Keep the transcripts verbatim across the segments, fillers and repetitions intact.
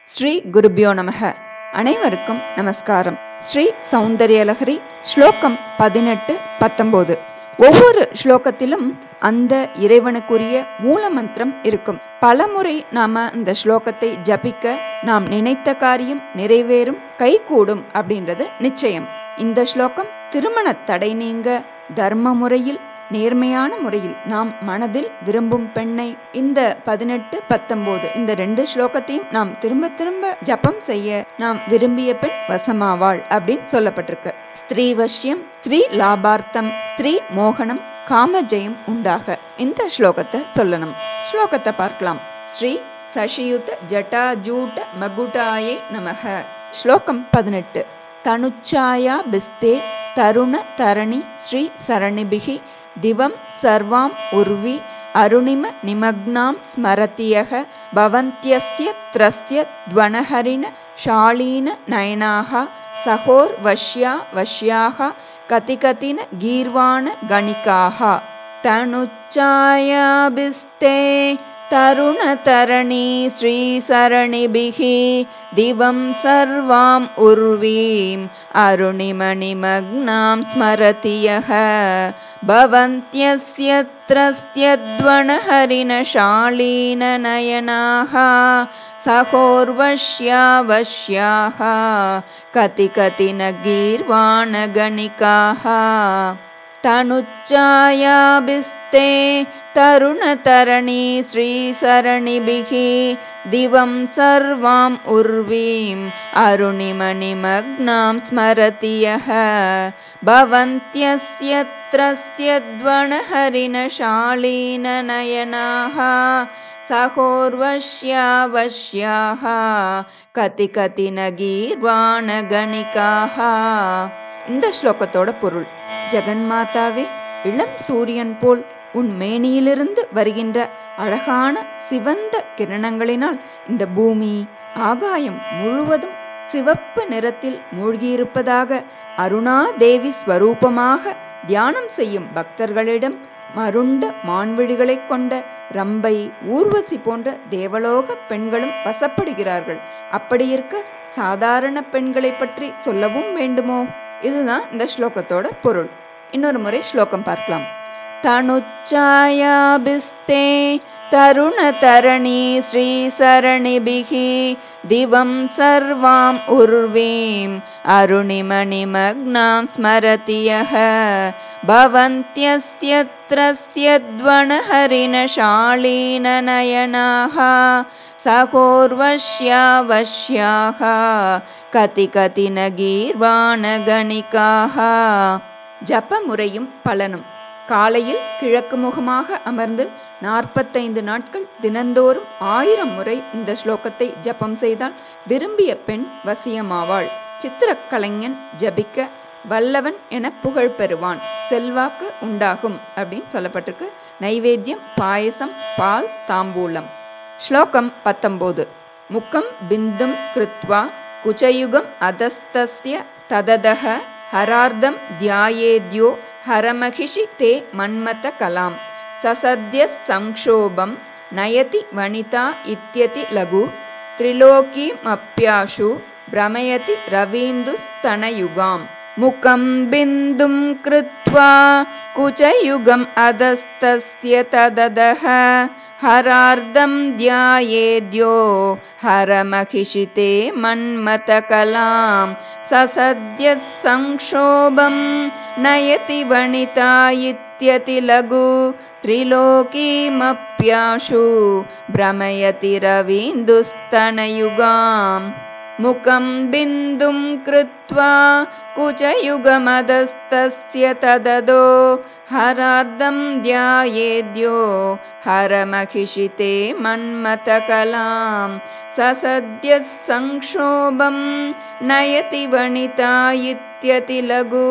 ஸ்ரீ குருபியோ நமக. அனைவருக்கும் நமஸ்காரம். ஸ்ரீ சௌந்தர்யலஹரி ஸ்லோகம் பதினெட்டு பத்தொன்பது. ஒவ்வொரு ஸ்லோகத்திலும் அந்த இறைவனுக்குரிய மூல மந்திரம் இருக்கும். பலமுறை நாம இந்த ஸ்லோகத்தை ஜபிக்க நாம் நினைத்த காரியம் நிறைவேறும், கைகூடும் அப்படின்றது நிச்சயம். இந்த ஸ்லோகம் திருமண தடை நீங்க தர்ம முறையில் நேர்மையான முறையில் நாம் மனதில் விரும்பும் பெண்ணை இந்த பதினெட்டு பத்தொன்பது இந்த ரெண்டு ஸ்லோகத்தையும் நாம் திரும்ப திரும்ப ஜபம் செய்ய நாம் விரும்பிய பெண் வசமாவாள் அப்படின்னு சொல்லப்பட்டிருக்கு. ஸ்திரீ வசியம், ஸ்திரீ லாபார்த்தம், ஸ்திரீ மோகனம், காமஜெயம் உண்டாக இந்த ஸ்லோகத்தை சொல்லணும். ஸ்லோகத்தை பார்க்கலாம். ஸ்ரீ சசியுத ஜட்டாஜூட மகுடாயை நமக. ஸ்லோகம் பதினெட்டு. தனுச்சாயா பிஸ்தே தருண தரணி ஸ்ரீ சரணிபிகி திவம் சர்வாம் உர்வி அருணிம நிமக்னாம் ஸ்மரதியக பவந்த்யஸ்ய த்ரஸ்ய த்வனஹரிண ஷாலீன நயனாஹ சகோர் வஷ்யா வஷ்யாக கதிகதின கீர்வாண கணிகாஹ. தனுச்சாயா பிஸ்தே தருண தரணி ஸ்ரீ சரணிபிகி திவம் சர்வாம் உர்வீம் அருணிம நிமக்னாம் ஸ்மரதியஹ பவந்த்யஸ்ய த்ரஸ்ய த்வனஹரிண ஷாலீன நயனாஹ சகோர்வஷ்யா வஷ்யாக கதிகதின கீர்வாண கணிகாஹ. தனுச்சாயா பிஸ்தே தருண தரணி ஸ்ரீ சரணிபிகி திவம் சர்வாம் உர்வீம் அருணிம நிமக்னாம் ஸ்மரதியஹ பவந்த்யஸ்ய த்ரஸ்ய த்வனஹரிண ஷாலீன நயனாஹ சகோர்வஷ்யா வஷ்யாக கதிகதின கீர்வாண கணிகாஹ. இந்த ஸ்லோகத்தோட பொருள்: ஜெகன்மாதாவே, இளம் சூரியன் போல் உன் மேனியிலிருந்து வருகின்ற அழகான சிவந்த கிரணங்களினால் இந்த பூமி ஆகாயம் முழுவதும் சிவப்பு நிறத்தில் மூழ்கியிருப்பதாக அருணா தேவி ஸ்வரூபமாக தியானம் செய்யும் பக்தர்களிடம் மருண்ட மான்விழிகளை கொண்ட ரம்பை, ஊர்வசி போன்ற தேவலோக பெண்களும் வசப்படுகிறார்கள். அப்படி இருக்க சாதாரண பெண்களை பற்றி சொல்லவும் வேண்டுமோ? இதுதான் இந்த ஸ்லோகத்தோட பொருள். இன்னொரு முறை ஸ்லோகம் பார்க்கலாம். தனுச்சாயா பிஸ்தே தருண தரணி ஸ்ரீ சரணிபிகி திவம் சர்வாம் உர்வீம் அருணிம நிமக்னாம் ஸ்மரதியஹ பவந்த்யஸ்ய த்ரஸ்ய த்வனஹரிண ஷாலீன நயனாஹ சகோர்வஷ்யா வஷ்யாக கதிகதின கீர்வாண கணிகாஹ. ஜப முறையும் பலனும்: காலையில் கிழக்கு முகமாக அமர்ந்து நாற்பத்தைந்து நாட்கள் தினந்தோறும் ஆயிரம் முறை இந்த ஸ்லோகத்தை ஜபம் செய்தால் விரும்பிய பெண் வசியமாவாள். சித்திரக்கலைஞன் ஜபிக்க வல்லவன் என புகழ் பெறுவான், செல்வாக்கு உண்டாகும் அப்படின்னு சொல்லப்பட்டிருக்கு. நைவேத்தியம் பாயசம், பால், தாம்பூலம். ஸ்லோகம் பத்தொன்பது. முக்கம் பிந்தும் கிருத்வா குச்சயுகம் அதஸ்தஸ்ய தததஹ ஹரார்த்தம் தியாயேத்யோ ஹரமகிஷி தே மன்மத கலாம் சசத்ய சங்ஷோபம் நயதி வனிதா இத்யதி லகு த்ரிலோகீமப்யாஷு பிரமயதி ரவீந்துஸ்தனயுகாம். முகம் பிந்தும் கிருத்வா குச்சயுகம் அதஸ்தஸ்ய தததஹ ஹரார்த்தம் தியாயேத்யோ ஹரமகிஷி தே மன்மத கலாம் சசத்ய சங்ஷோபம் நயதி வனிதா இத்யதி லகு த்ரிலோகீமப்யாஷு பிரமயதி ரவீந்துஸ்தனயுகாம். முகம் பிந்தும் கிருத்வா குச்சயுகமதஸ்தஸ்ய தததோ ஹரார்த்தம் தியாயேத்யோ ஹரமகிஷி தே மன்மத கலாம் சசத்ய சங்ஷோபம் நயதி வனிதா இத்யதி லகு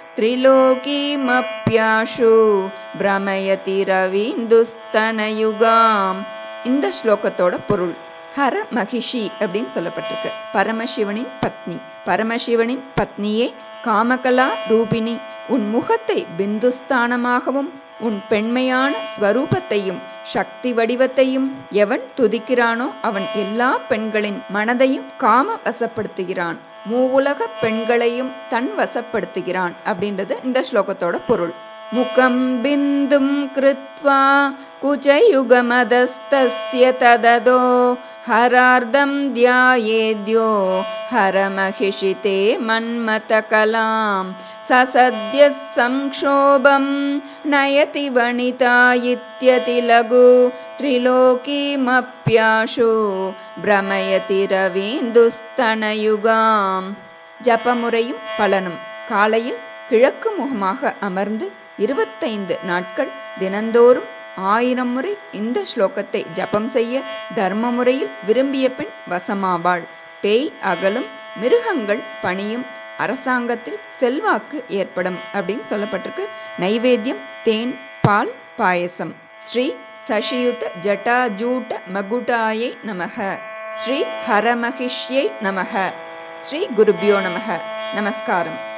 த்ரிலோகீமப்யாஷு பிரமயதி ரவீந்துஸ்தனயுகாம். இந்த ஸ்லோகத்தோட பொருள்: ஹர மகிஷி அப்படின்னு சொல்லப்பட்டிருக்கு. பரமசிவனின் பத்னி. பரமசிவனின் பத்னியே காமகலா ரூபிணி, உன் முகத்தை பிந்துஸ்தானமாகவும் உன் பெண்மையான ஸ்வரூபத்தையும் சக்தி வடிவத்தையும் எவன் துதிக்கிறானோ அவன் எல்லா பெண்களின் மனதையும் காம வசப்படுத்துகிறான், மூவுலக பெண்களையும் தன் வசப்படுத்துகிறான் அப்படின்றது இந்த ஸ்லோகத்தோட பொருள். முகம் பிந்தும் கிருத்வா குஜயுகமதஸ்தஸ்ய தததோ ஹரார்த்தம் த்யாயேத்யோ ஹரமஹிஷிதே மன்மதகலாம் சசத்ய சம்க்ஷோபம் நயதி வனிதா இத்யதி லகு த்ரிலோகீமப்யாஷு பிரமயதி ரவீந்துஸ்தனயுகாம். ஜபமுறையும் பலனும். காலையில் கிழக்கு முகமாக அமர்ந்து இருபத்தைந்து நாட்கள் தினந்தோறும் ஆயிரம் முறை இந்த ஸ்லோகத்தை ஜபம் செய்ய தர்ம முறையில் விரும்பிய பின் வசமாவாள். பேய் அகலும், மிருகங்கள் பணியும், அரசாங்கத்தில் செல்வாக்கு ஏற்படும் அப்படின்னு சொல்லப்பட்டிருக்கு. நைவேத்தியம் தேன், பால், பாயசம். ஸ்ரீ சசியுத ஜட்டாஜூட மகுடாயை நமக. ஸ்ரீ ஹரமஹிஷ்யை நமக. ஸ்ரீ குருபியோ நமக. நமஸ்காரம்.